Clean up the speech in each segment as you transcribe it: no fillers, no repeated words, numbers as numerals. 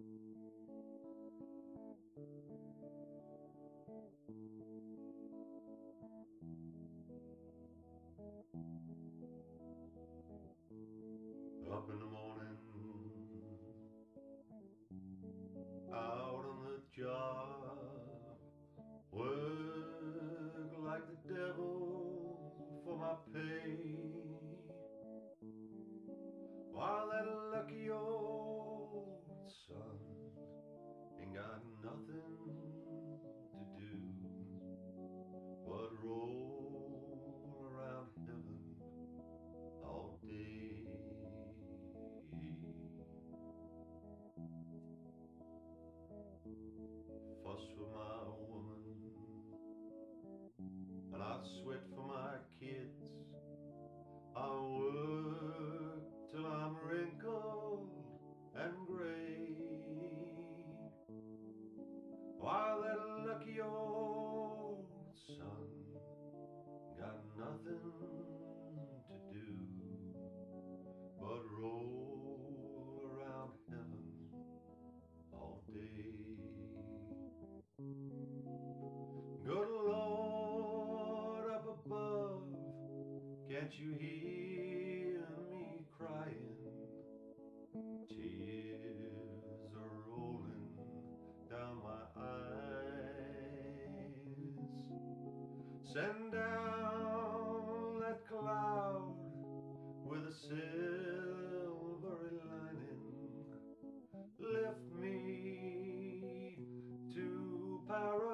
Up in the morning, out on the job, work like the devil for my pay, while that lucky old son ain't got nothing to do but roll around heaven all day. Fuss with my woman, and I sweat for my kids. I work till I'm wrinkled and gray, while that lucky old son got nothing to do but roll around heaven all day. Good Lord up above, can't you hear me crying? Tears are rolling down my eyes. Send down that cloud with a silvery lining. Lift me to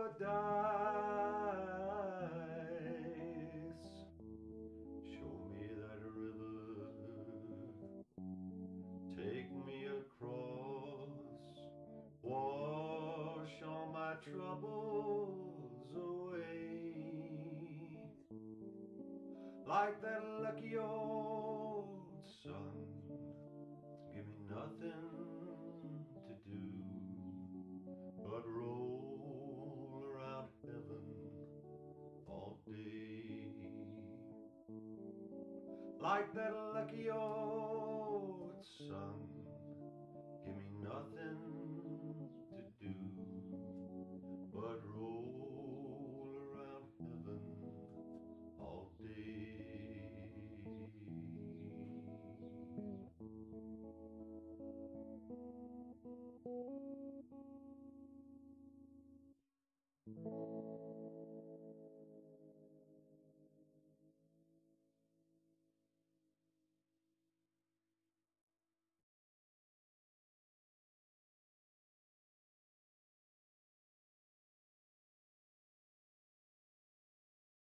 paradise. Show me that river, take me across, wash all my troubles away, like that lucky old sun. Give me nothing to do but roll around heaven all day, like that lucky old sun.